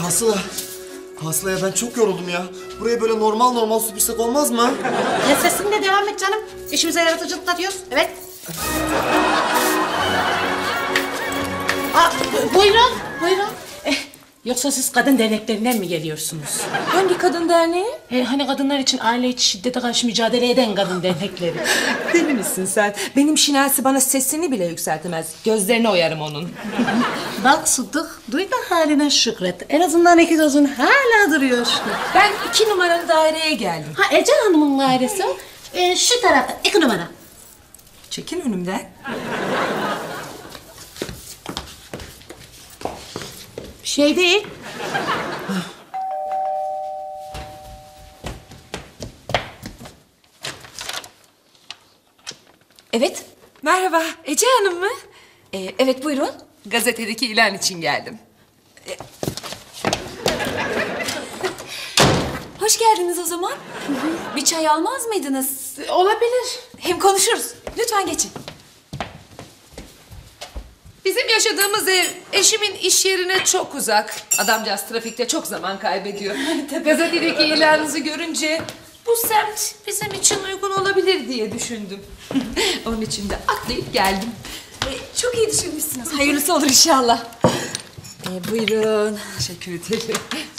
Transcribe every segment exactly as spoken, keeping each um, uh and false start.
Hasıla. Hasıla ya ben çok yoruldum ya. Buraya böyle normal normal su pişsek olmaz mı? Ya sesinle devam et canım. İşimize yaratıcılık katıyoruz. Evet. Aa, buyurun, buyurun. Eh, yoksa siz kadın derneklerinden mi geliyorsunuz? Hangi kadın derneği? He, hani kadınlar için aile içi şiddete karşı mücadele eden kadın dernekleri. Deli misin sen? Benim Şinasi bana sesini bile yükseltemez. Gözlerine oyarım onun. Bak Sıddık, duy da haline şükret. En azından iki gözün hala duruyor. Ben iki numaralı daireye geldim. Ha, Ece Hanım'ın dairesi ee, şu tarafta, iki numara. Çekin önümden. Bir şey değil. Evet. Merhaba. Ece Hanım mı? Ee, evet buyurun. Gazetedeki ilan için geldim. Ee, Hoş geldiniz o zaman. Bir çay almaz mıydınız? Olabilir. Hem konuşuruz. Lütfen geçin. Bizim yaşadığımız ev eşimin iş yerine çok uzak. Adamcağız trafikte çok zaman kaybediyor. Gazetedeki ilanınızı görünce bu semt bizim için uygun olabilir diye düşündüm. Onun için de atlayıp geldim. Ee, çok iyi düşünmüşsünüz. Hayırlısı olur inşallah. Ee, buyurun. Teşekkür ederim.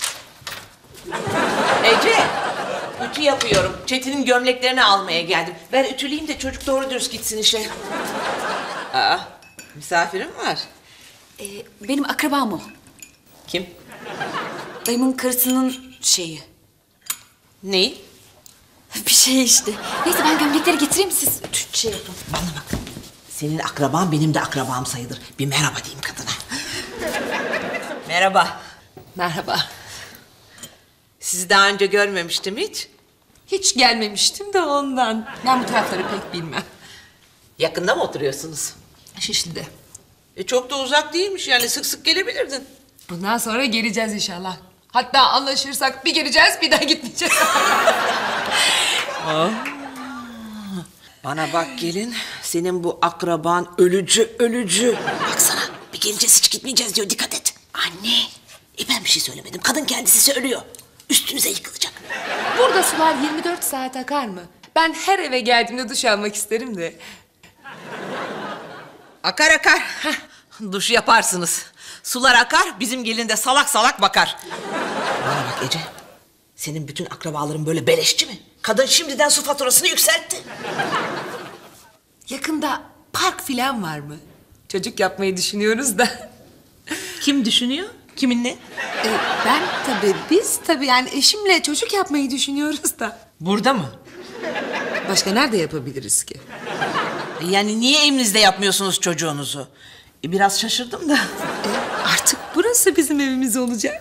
Ece, ütü yapıyorum. Çetin'in gömleklerini almaya geldim. Ben ütüleyeyim de çocuk doğru dürüst gitsin işe. Aa, misafirim var. Ee, benim akrabam o. Kim? Dayımın karısının şeyi. Neyi? Bir şey işte. Neyse ben gömlekleri getireyim siz ütü şey yapın. Bana bak. Senin akraban benim de akrabam sayılır. Bir merhaba diyeyim kadına. Merhaba. Merhaba. Sizi daha önce görmemiştim hiç. Hiç gelmemiştim de ondan. Ben bu tarafları pek bilmem. Yakında mı oturuyorsunuz? Şişli'de. E çok da uzak değilmiş yani sık sık gelebilirdin. Bundan sonra geleceğiz inşallah. Hatta anlaşırsak bir geleceğiz bir daha gitmeyeceğiz. Bana bak gelin, senin bu akraban ölücü ölücü. Baksana bir geleceğiz hiç gitmeyeceğiz diyor, dikkat et. Anne. E ben bir şey söylemedim, kadın kendisi söylüyor. Üstünüze yıkılacak. Burada sular yirmi dört saat akar mı? Ben her eve geldiğimde duş almak isterim de. Akar akar. Heh, duş yaparsınız. Sular akar, bizim gelin de salak salak bakar. Bana bak Ece, senin bütün akrabaların böyle beleşçi mi? Kadın şimdiden su faturasını yükseltti. Yakında park filan var mı? Çocuk yapmayı düşünüyoruz da. Kim düşünüyor? Kiminle? Ee, ben tabii, biz tabii yani eşimle çocuk yapmayı düşünüyoruz da. Burada mı? Başka nerede yapabiliriz ki? Yani niye evinizde yapmıyorsunuz çocuğunuzu? E, biraz şaşırdım da. Ee, artık burası bizim evimiz olacak.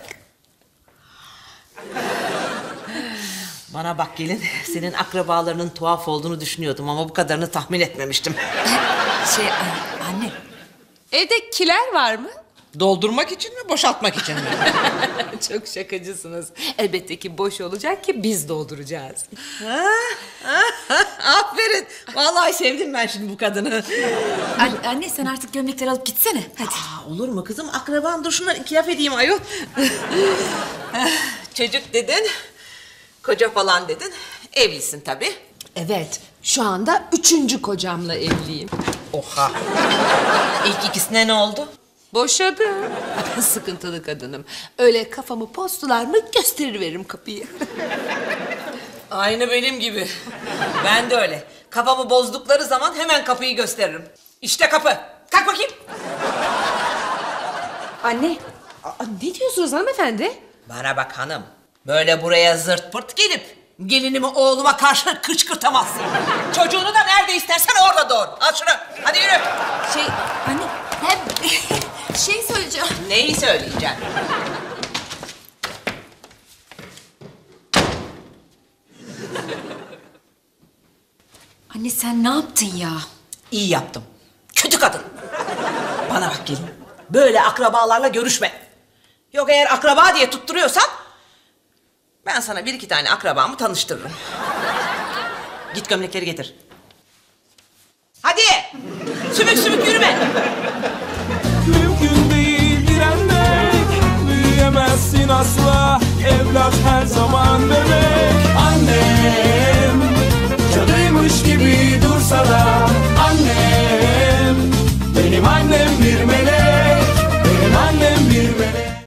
Bana bak gelin, senin akrabalarının tuhaf olduğunu düşünüyordum ama bu kadarını tahmin etmemiştim. Şey anne. Evde kiler var mı? Doldurmak için mi, boşaltmak için mi? Çok şakacısınız. Elbette ki boş olacak ki biz dolduracağız. Aferin. Vallahi sevdim ben şimdi bu kadını. Anne, anne sen artık gömlekleri alıp gitsene. Hadi. Aa, olur mu kızım? Akraban, dur şunları iki laf edeyim ayol. Çocuk dedin, koca falan dedin. Evlisin tabii. Evet. Şu anda üçüncü kocamla evliyim. Oha. İlk ikisine ne oldu? Boşadım. Sıkıntılı kadınım. Öyle kafamı postular mı gösteriveririm kapıyı. Aynı benim gibi. Ben de öyle. Kafamı bozdukları zaman hemen kapıyı gösteririm. İşte kapı. Kalk bakayım. Anne. Aa, ne diyorsunuz hanımefendi? Bana bak hanım. Böyle buraya zırt pırt gelip gelinimi oğluma karşı kışkırtamazsın. Çocuğunu da nerede istersen orada doğur. Al şunu. Hadi yürü. Şey anne ben şey söyleyeceğim. Neyi söyleyeceksin? Anne sen ne yaptın ya? İyi yaptım. Kötü kadın. Bana bak gelin. Böyle akrabalarla görüşme. Yok eğer akraba diye tutturuyorsan ben sana bir iki tane akrabamı tanıştırırım. Git gömlekleri getir. Hadi. Sümük sümük yürüme. Mümkün değil direnmek, büyüyemezsin asla, evlat her zaman.